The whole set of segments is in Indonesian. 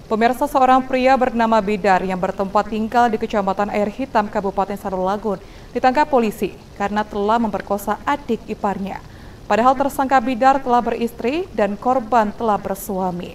Pemirsa, seorang pria bernama Bidar yang bertempat tinggal di Kecamatan Air Hitam, Kabupaten Sarulagun, ditangkap polisi karena telah memperkosa adik iparnya. Padahal tersangka Bidar telah beristri dan korban telah bersuami.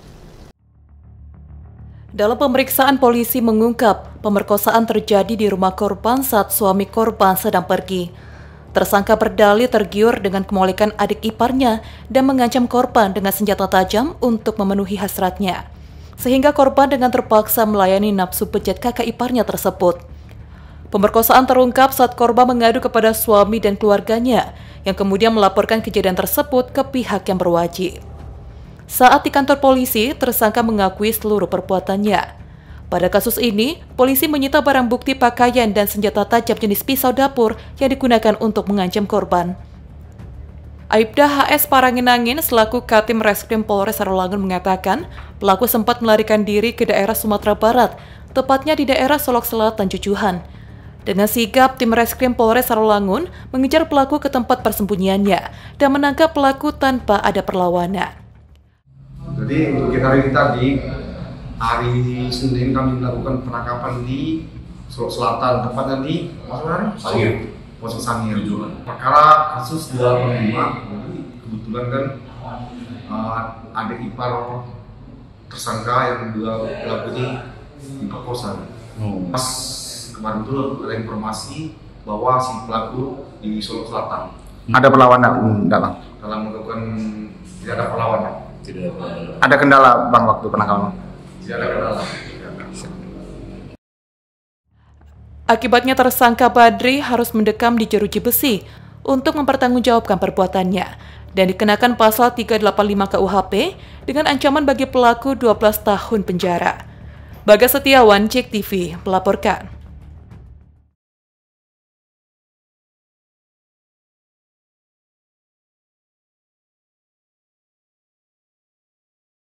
Dalam pemeriksaan, polisi mengungkap pemerkosaan terjadi di rumah korban saat suami korban sedang pergi. Tersangka berdalih tergiur dengan kemolekan adik iparnya dan mengancam korban dengan senjata tajam untuk memenuhi hasratnya, sehingga korban dengan terpaksa melayani nafsu bejat kakak iparnya tersebut. Pemerkosaan terungkap saat korban mengadu kepada suami dan keluarganya, yang kemudian melaporkan kejadian tersebut ke pihak yang berwajib. Saat di kantor polisi, tersangka mengakui seluruh perbuatannya. Pada kasus ini, polisi menyita barang bukti pakaian dan senjata tajam jenis pisau dapur yang digunakan untuk mengancam korban. Aibda HS Paranginangin selaku Katim Reskrim Polres Sarulagun mengatakan pelaku sempat melarikan diri ke daerah Sumatera Barat, tepatnya di daerah Solok Selatan, Jujuhan. Dengan sigap, tim Reskrim Polres Sarulagun mengejar pelaku ke tempat persembunyiannya dan menangkap pelaku tanpa ada perlawanan. Jadi untuk hari ini tadi, hari Senin kami melakukan penangkapan di Solok Selatan, tepatnya di Sangir. Posok Sangir. Perkara kasus 285, kebetulan kan adik ipar tersangka yang dua pelaku ini diperkosa. Pas kemarin itu ada informasi bahwa si pelaku di Solok Selatan. Ada perlawanan enggak, Bang? Dalam melakukan tidak ada perlawanan. Ada kendala, Bang, waktu penangkapan? Tidak ada kendala. Akibatnya tersangka Badri harus mendekam di jeruji besi untuk mempertanggungjawabkan perbuatannya dan dikenakan pasal 385 KUHP dengan ancaman bagi pelaku 12 tahun penjara. Bagas Setiawan, JEK TV, melaporkan.